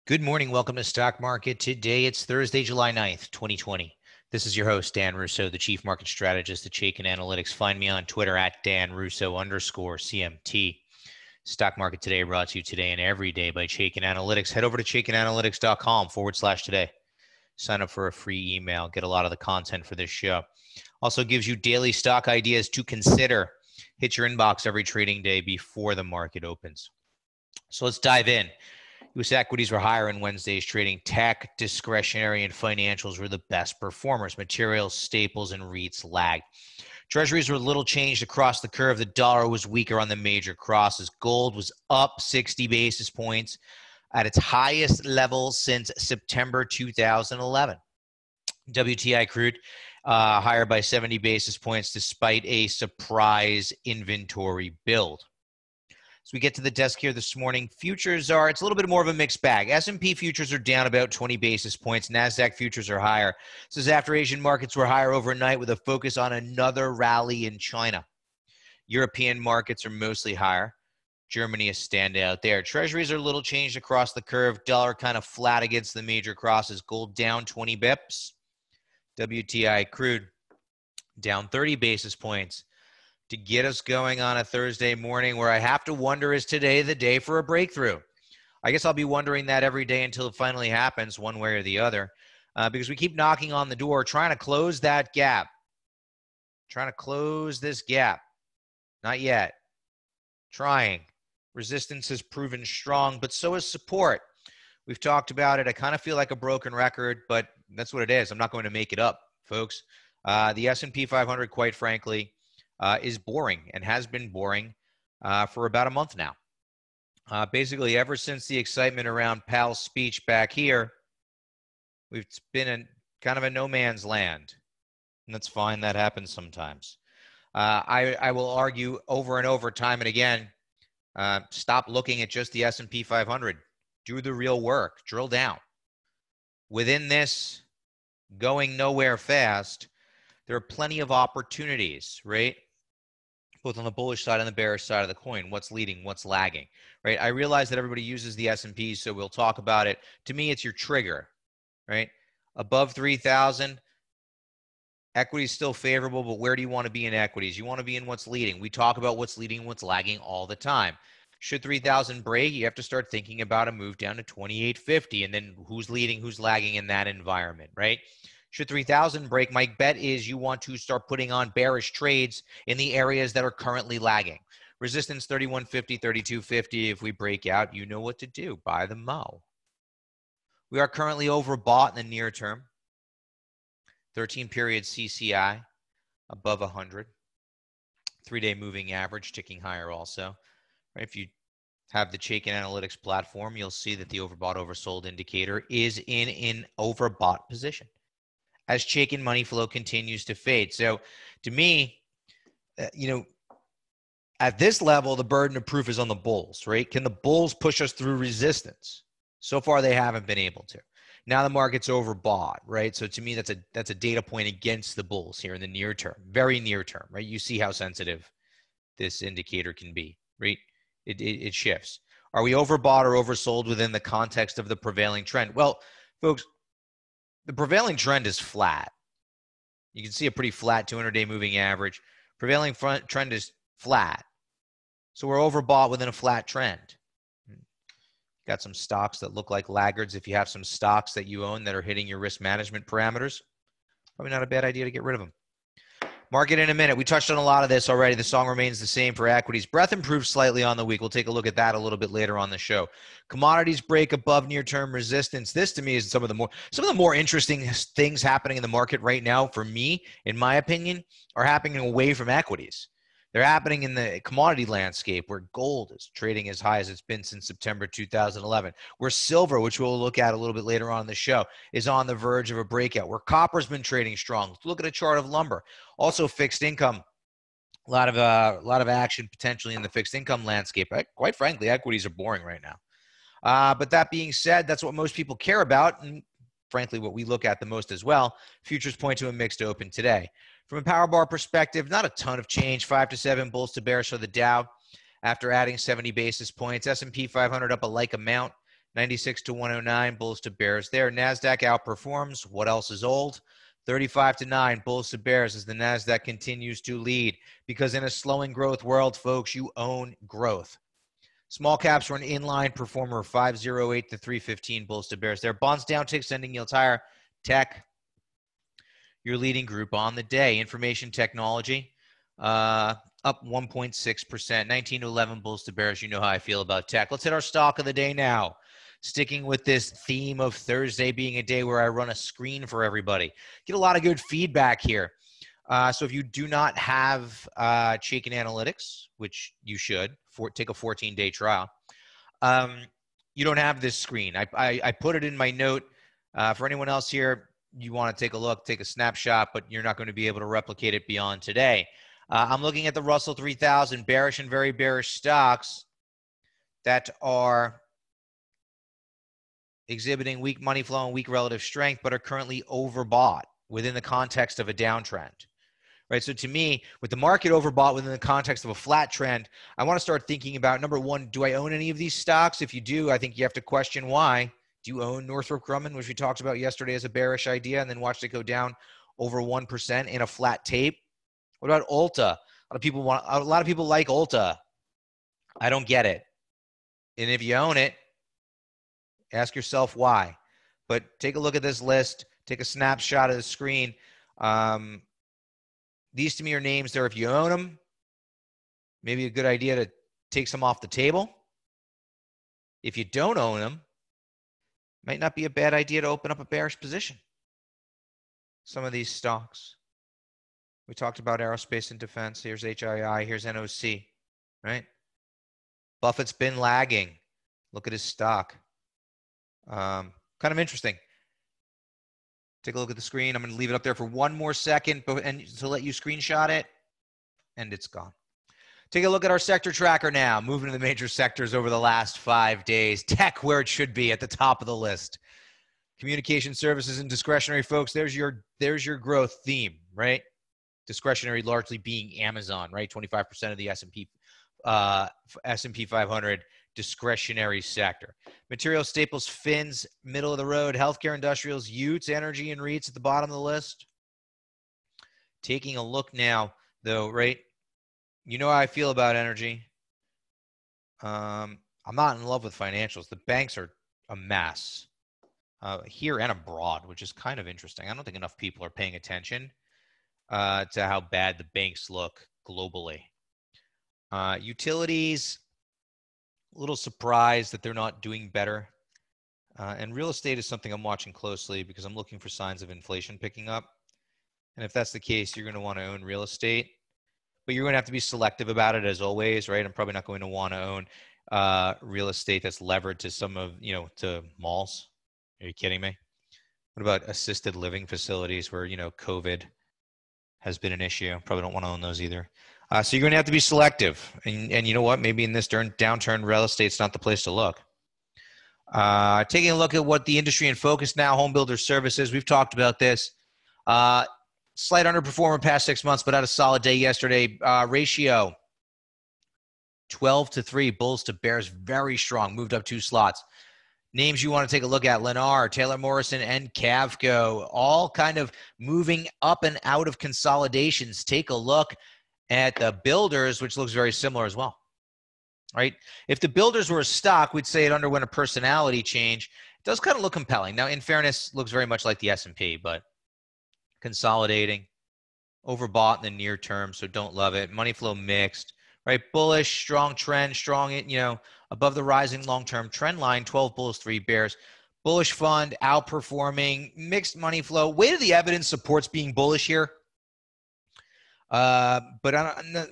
Good morning. Welcome to Stock Market. Today, it's Thursday, July 9th, 2020. This is your host, Dan Russo, the Chief Market Strategist at Chaikin Analytics. Find me on Twitter at @DanRusso_CMT. Stock Market Today brought to you today and every day by Chaikin Analytics. Head over to chaikinanalytics.com/today. Sign up for a free email. Get a lot of the content for this show. Also gives you daily stock ideas to consider. Hit your inbox every trading day before the market opens. So let's dive in. U.S. equities were higher in Wednesday's trading. Tech, discretionary, and financials were the best performers. Materials, staples, and REITs lagged. Treasuries were little changed across the curve. The dollar was weaker on the major crosses. Gold was up 60 basis points at its highest level since September 2011. WTI crude higher by 70 basis points despite a surprise inventory build. As we get to the desk here this morning, futures it's a little bit more of a mixed bag. S&P futures are down about 20 basis points. NASDAQ futures are higher. This is after Asian markets were higher overnight with a focus on another rally in China. European markets are mostly higher. Germany is standout there. Treasuries are a little changed across the curve. Dollar kind of flat against the major crosses. Gold down 20 bips. WTI crude down 30 basis points. To get us going on a Thursday morning where I have to wonder, is today the day for a breakthrough? I guess I'll be wondering that every day until it finally happens one way or the other, because we keep knocking on the door, trying to close that gap, trying to close this gap. Not yet. Trying. Resistance has proven strong, but so is support. We've talked about it. I kind of feel like a broken record, but that's what it is. I'm not going to make it up, folks. The S&P 500, quite frankly, is boring and has been boring for about a month now. Basically, ever since the excitement around Powell's speech back here, we've been in kind of a no man's land. And that's fine. That happens sometimes. I will argue over and over, time and again, stop looking at just the S&P 500. Do the real work. Drill down. Within this going nowhere fast, there are plenty of opportunities, right? Both on the bullish side and the bearish side of the coin. What's leading, what's lagging, right? I realize that everybody uses the S&P, so we'll talk about it. To me, it's your trigger, right? Above 3,000, equity is still favorable, but where do you want to be in equities? You want to be in what's leading. We talk about what's leading, what's lagging all the time. Should 3,000 break, you have to start thinking about a move down to 2,850, and then who's leading, who's lagging in that environment, right? Should 3,000 break, my bet is you want to start putting on bearish trades in the areas that are currently lagging. Resistance 3150, 3250. If we break out, you know what to do. Buy the Mo. We are currently overbought in the near term. 13-period CCI above 100. 3-day moving average ticking higher also. Right? If you have the Chaikin Analytics platform, you'll see that the overbought oversold indicator is in an overbought position as Chaikin money flow continues to fade. So to me, at this level, the burden of proof is on the bulls, right? Can the bulls push us through resistance? So far, they haven't been able to. Now the market's overbought, right? So to me, that's a data point against the bulls here in the near term, very near term, right? You see how sensitive this indicator can be, right? It shifts. Are we overbought or oversold within the context of the prevailing trend? Well, folks, the prevailing trend is flat. You can see a pretty flat 200-day moving average. Prevailing trend is flat. So we're overbought within a flat trend. Got some stocks that look like laggards. If you have some stocks that you own that are hitting your risk management parameters, probably not a bad idea to get rid of them. Market in a minute. We touched on a lot of this already. The song remains the same for equities. Breadth improved slightly on the week. We'll take a look at that a little bit later on the show. Commodities break above near-term resistance. This, to me, is some of the more interesting things happening in the market right now. For me, in my opinion, are happening away from equities. They're happening in the commodity landscape where gold is trading as high as it's been since September 2011, where silver, which we'll look at a little bit later on in the show, is on the verge of a breakout, where copper's been trading strong. Look at a chart of lumber. Also fixed income, a lot of action potentially in the fixed income landscape. Quite frankly, equities are boring right now. But that being said, that's what most people care about, and frankly, what we look at the most as well. Futures point to a mixed open today. From a power bar perspective, not a ton of change. 5 to 7 bulls to bears for the Dow after adding 70 basis points. S&P 500 up a like amount. 96 to 109, bulls to bears there. NASDAQ outperforms. What else is old? 35 to 9, bulls to bears as the NASDAQ continues to lead. Because in a slowing growth world, folks, you own growth. Small caps were an inline performer, 508 to 315, bulls to bears there. Bonds down, ticks, ending yields higher. Tech, your leading group on the day. Information technology, up 1.6%. 19 to 11, bulls to bears. You know how I feel about tech. Let's hit our stock of the day now. Sticking with this theme of Thursday being a day where I run a screen for everybody. Get a lot of good feedback here. So if you do not have Chaikin Analytics, which you should, take a 14-day trial, you don't have this screen. I put it in my note. For anyone else here, you want to take a look, take a snapshot, but you're not going to be able to replicate it beyond today. I'm looking at the Russell 3000, bearish and very bearish stocks that are exhibiting weak money flow and weak relative strength, but are currently overbought within the context of a downtrend. Right. So to me, with the market overbought within the context of a flat trend, I want to start thinking about, number one, do I own any of these stocks? If you do, I think you have to question why. Do you own Northrop Grumman, which we talked about yesterday as a bearish idea, and then watched it go down over 1% in a flat tape? What about Ulta? A lot of people like Ulta. I don't get it. And if you own it, ask yourself why. But take a look at this list. Take a snapshot of the screen. These to me are names there. If you own them, maybe a good idea to take some off the table. If you don't own them, might not be a bad idea to open up a bearish position. Some of these stocks. We talked about aerospace and defense. Here's HII. Here's NOC, right? Buffett's been lagging. Look at his stock. Kind of interesting. Take a look at the screen. I'm going to leave it up there for one more second and to let you screenshot it, and it's gone. Take a look at our sector tracker now. Moving to the major sectors over the last 5 days. Tech, where it should be, at the top of the list. Communication services and discretionary, folks. There's your growth theme, right? Discretionary largely being Amazon, right? 25% of the S&P 500 discretionary sector. Material staples, fins, middle of the road. Healthcare, industrials, Utes, energy, and REITs at the bottom of the list. Taking a look now, though, right? You know how I feel about energy. I'm not in love with financials. The banks are a mess here and abroad, which is kind of interesting. I don't think enough people are paying attention to how bad the banks look globally. Utilities, a little surprised that they're not doing better. And real estate is something I'm watching closely because I'm looking for signs of inflation picking up. And if that's the case, you're going to want to own real estate. But you're going to have to be selective about it as always, right? I'm probably not going to want to own real estate that's levered to some of, to malls. Are you kidding me? What about assisted living facilities where, COVID has been an issue? Probably don't want to own those either. So you're going to have to be selective. And you know what? Maybe in this downturn, real estate's not the place to look. Taking a look at what the industry in focus now, home builder services. We've talked about this. Slight underperformer past 6 months, but had a solid day yesterday. Ratio 12 to 3, bulls to bears, very strong. Moved up 2 slots. Names you want to take a look at: Lennar, Taylor Morrison, and Cavco, all kind of moving up and out of consolidations. Take a look at the builders, which looks very similar as well, right? If the builders were a stock, we'd say it underwent a personality change. It does kind of look compelling. Now, in fairness, looks very much like the S&P, but consolidating, overbought in the near term, so don't love it. Money flow mixed, right? Bullish, strong trend, strong, above the rising long-term trend line, 12 bulls, 3 bears. Bullish fund, outperforming, mixed money flow. Weight of the evidence supports being bullish here. But I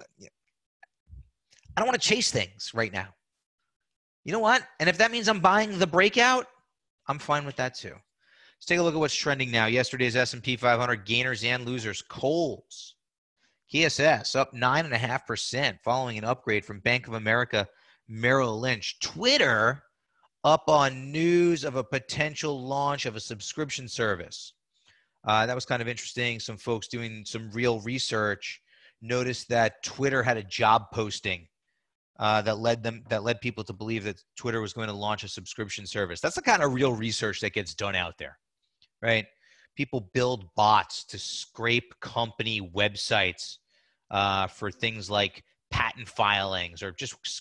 don't want to chase things right now. You know what? And if that means I'm buying the breakout, I'm fine with that too. Let's take a look at what's trending now. Yesterday's S&P 500 gainers and losers. Kohl's, KSS up 9.5% following an upgrade from Bank of America Merrill Lynch. Twitter up on news of a potential launch of a subscription service. That was kind of interesting. Some folks doing some real research noticed that Twitter had a job posting that led people to believe that Twitter was going to launch a subscription service. That's the kind of real research that gets done out there, right? People build bots to scrape company websites for things like patent filings or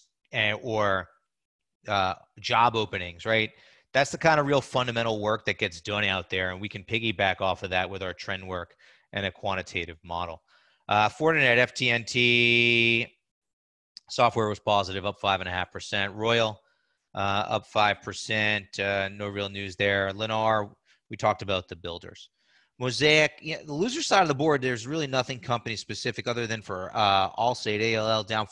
job openings, right? That's the kind of real fundamental work that gets done out there, and we can piggyback off of that with our trend work and a quantitative model. Fortinet, FTNT, software was positive, up 5.5%. Royal, up 5%. No real news there. Lennar, we talked about the builders. Mosaic, the loser side of the board, there's really nothing company specific other than for Allstate, ALL down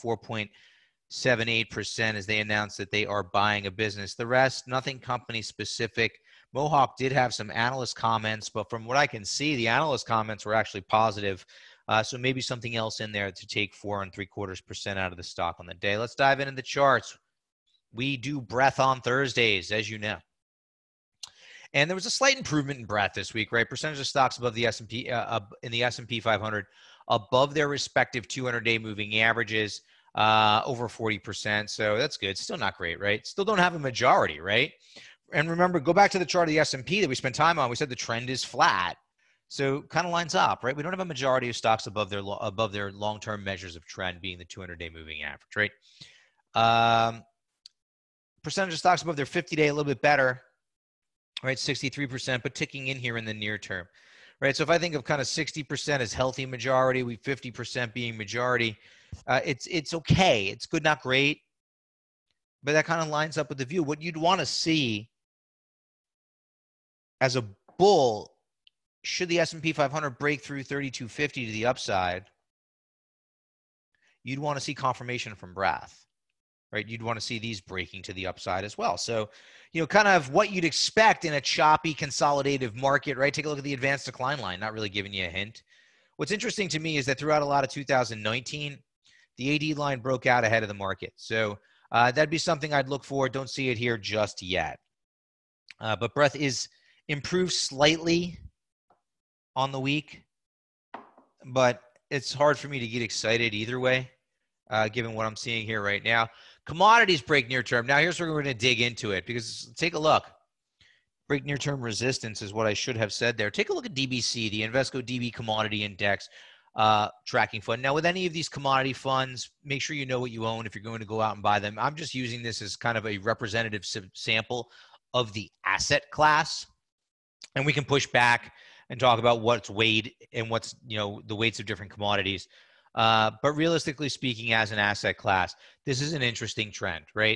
4.78% as they announced that they are buying a business. The rest, nothing company specific. Mohawk did have some analyst comments, but from what I can see, the analyst comments were actually positive. So maybe something else in there to take 4.75% out of the stock on the day. Let's dive into the charts. We do breadth on Thursdays, as you know. And there was a slight improvement in breadth this week, right? Percentage of stocks above the S&P, in the S&P 500, above their respective 200-day moving averages, over 40%. So that's good. Still not great, right? Still don't have a majority, right? And remember, go back to the chart of the S&P that we spent time on. We said the trend is flat. So kind of lines up, right? We don't have a majority of stocks above their long-term measures of trend, being the 200-day moving average, right? Percentage of stocks above their 50-day a little bit better, right? 63%, but ticking in here in the near term, right? So if I think of kind of 60% as healthy majority, 50% being majority, it's okay. It's good, not great, but that kind of lines up with the view. What you'd want to see as a bull, should the S&P 500 break through 3250 to the upside, you'd want to see confirmation from breadth, right? You'd want to see these breaking to the upside as well. So, kind of what you'd expect in a choppy, consolidative market, right? Take a look at the advanced decline line, not really giving you a hint. What's interesting to me is that throughout a lot of 2019, the AD line broke out ahead of the market. So that'd be something I'd look for. Don't see it here just yet. But breadth is improved slightly on the week, but it's hard for me to get excited either way, given what I'm seeing here right now. Commodities break near term. Now here's where we're going to dig into it, because take a look. Break near term resistance is what I should have said there. Take a look at DBC, the Invesco DB Commodity Index tracking fund. Now with any of these commodity funds, make sure you know what you own if you're going to go out and buy them. I'm just using this as kind of a representative sample of the asset class, and we can push back and talk about what's weighed and what's, the weights of different commodities. But realistically speaking, as an asset class, this is an interesting trend, right?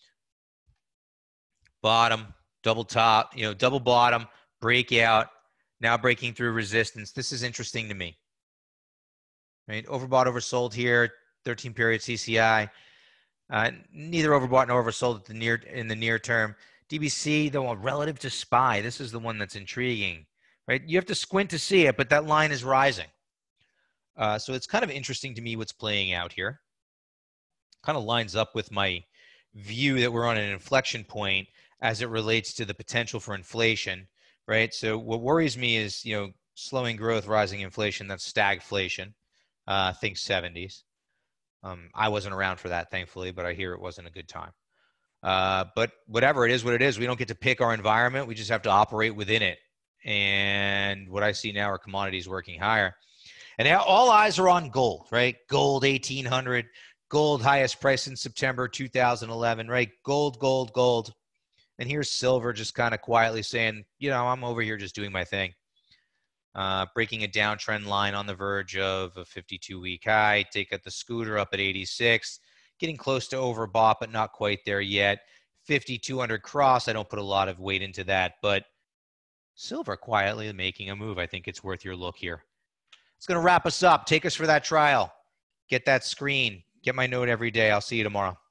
Bottom, double top, double bottom, breakout, now breaking through resistance. This is interesting to me, right? Overbought, oversold here, 13-period CCI. Neither overbought nor oversold in the near term. DBC, though, relative to SPY, this is the one that's intriguing, right? You have to squint to see it, but that line is rising. So it's kind of interesting to me what's playing out here. Kind of lines up with my view that we're on an inflection point as it relates to the potential for inflation, right? So what worries me is, slowing growth, rising inflation. That's stagflation. Think 70s. I wasn't around for that, thankfully, but I hear it wasn't a good time. But whatever, it is what it is. We don't get to pick our environment. We just have to operate within it. And what I see now are commodities working higher. And now all eyes are on gold, right? Gold, 1,800. Gold, highest price in September 2011, right? Gold. And here's silver just kind of quietly saying, I'm over here just doing my thing. Breaking a downtrend line on the verge of a 52-week high. Take the scooter up at 86. Getting close to overbought, but not quite there yet. 5,200 cross. I don't put a lot of weight into that, but silver quietly making a move. I think it's worth your look here. It's going to wrap us up. Take us for that trial. Get that screen. Get my note every day. I'll see you tomorrow.